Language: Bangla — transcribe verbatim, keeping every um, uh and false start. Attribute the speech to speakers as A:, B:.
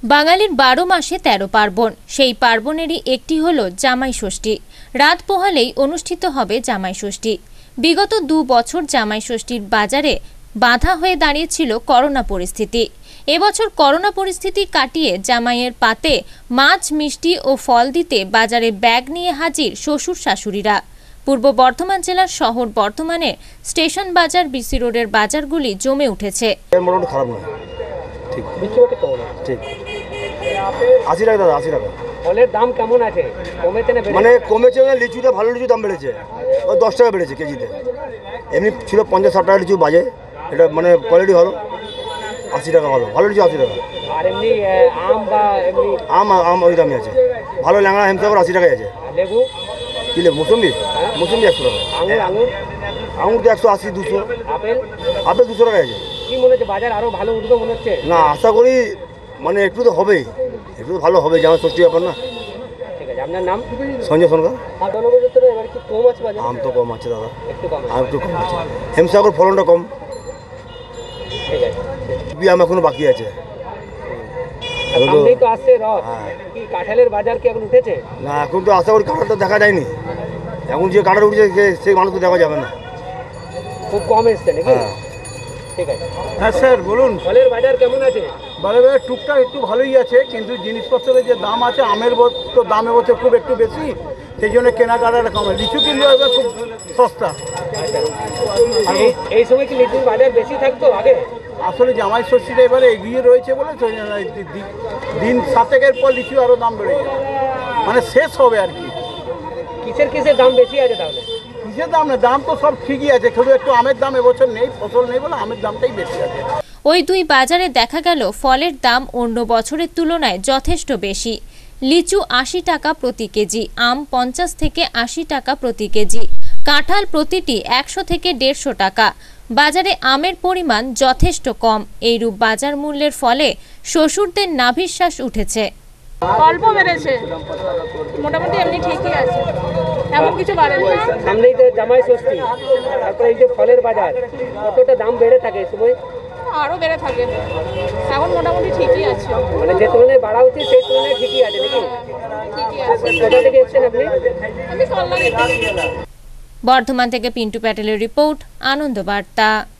A: বাঙালির বারো মাসে তেরো পার্বণ, সেই পার্বণেরই একটি হলো জামাই ষষ্ঠী। রাত পোহালেই অনুষ্ঠিত হবে জামাই ষষ্ঠী। বিগত দু বছর জামাই ষষ্ঠীর বাজারে বাধা হয়ে দাঁড়িয়েছিল করোনা পরিস্থিতি। এবছর করোনা পরিস্থিতি কাটিয়ে জামাইয়ের পাতে মাছ, মিষ্টি ও ফল দিতে বাজারে ব্যাগ নিয়ে হাজির শ্বশুর শাশুড়িরা। পূর্ব বর্ধমান জেলার শহর বর্ধমানের স্টেশন বাজার, বিসি রোডের বাজারগুলি জমে উঠেছে।
B: ঠিক বিক্রিটা কেমন আছে? ঠিক আশি টাকা দাদা, আশি টাকা। ফলের দাম কেমন আছে? কমেছে না বেড়েছে? মানে কমেছে না, লিচুটা ভালো লিচু দাম বেড়েছে, ওই দশ টাকা বেড়েছে কেজিতে। এমনি ছিল পঞ্চাশ ষাট টাকা লিচু বাজে, এটা মানে কোয়ালিটি ভালো, আশি টাকা ভালো, ভালো লিচু আশি টাকা। আর এমনি আম বা এমনি আম আম ওই দামই আছে, ভালো ল্যাংড়া হেমসাগর আশি টাকায় আছে। লেবু কি লেবু? মৌসুম্বি, মৌসুম্বি একশো টাকা। আঙুর আঙুর আঙুর তো একশো আশি দুশো। আপেল আপেল দুশো টাকায় আছে। কি মনে হচ্ছে বাজার আরো ভালো উঠবে মনে হচ্ছে? না, আশা করি মানে একটু তো হবেই, একটু ভালো হবে, যেমন ষষ্ঠী ব্যাপার না। ঠিক আছে, আপনার নাম? সঞ্জয় সরকার। এবার কি কম আছে বাজার? আম তো কম আছে দাদা, একটু কম, আম একটু কম আছে। হেমসাগর ফলনটা কম। ঠিক আছে, আম এখনো বাকি আছে। সামনেই তো আসছে রথ, কি কাঁঠালের বাজার কি এখন উঠেছে? না, এখন তো আশা করি কাঁঠালটা দেখা যায়নি। এখন যে কাঁঠাল উঠেছে সেই মানুষ তো দেখা যাবে না, খুব কম এসছে নাকি? ঠিক আছে। হ্যাঁ স্যার বলুন, ফলের বাজার কেমন আছে? ফলের বাজার টুকটাক একটু ভালোই আছে, কিন্তু জিনিসপত্রের যে দাম আছে, আমের তো দাম এবছর খুব একটু বেশি, সেই জন্য কেনাকাটাটা কম। লিচু কিনলে এবার খুব সস্তা। এই সময় কি লিচুর বাজার বেশি থাকতো আগে? আসলে জামাই ষষ্ঠীটা এবারে এগিয়ে রয়েছে বলে দিন সাতেকের পর লিচু আরও দাম বেড়ে যাবে, মানে শেষ হবে আর কি। কিসের কিসের দাম বেশি আছে তাহলে? কিসের দাম না, দাম তো সব ঠিকই আছে, শুধু একটু আমের দাম এবছর নেই, ফসল নেই বলে আমের দামটাই বেশি আছে।
A: ওই দুই বাজারে দেখা গেল ফলের দাম অন্য বছরের তুলনায় যথেষ্ট বেশি। লিচু আশি টাকা প্রতি কেজি, আম পঞ্চাশ থেকে আশি টাকা প্রতি কেজি, কাঁঠাল প্রতিটি একশো থেকে দেড়শো টাকা। বাজারে আমের পরিমাণ যথেষ্ট কম। এইরূপ বাজার মূল্যের ফলে শ্বশুরদের নাভিশ্বাস উঠেছে।
C: অল্প বেড়েছে, মোটামুটি এমনি ঠিকই আছে, এমন কিছু বাড়েনি।
B: সামনেই তো জামাই ষষ্ঠী, তারপরে এই যে ফলের বাজার, কতটা দাম বেড়ে থাকে এই সময়?
C: আরো বেড়ে থাকে, এখন মোটামুটি ঠিকই আছে।
B: মানে যে তুলনায় বাড়া উচিত সেই তুলনায় ঠিকই আছে নাকি?
C: ঠিকই আছে।
B: কোথা থেকে এসেছেন আপনি?
C: আমি কল্যাণী।
A: বর্ধমান থেকে পিন্টু প্যাটেলের রিপোর্ট, আনন্দ বার্তা।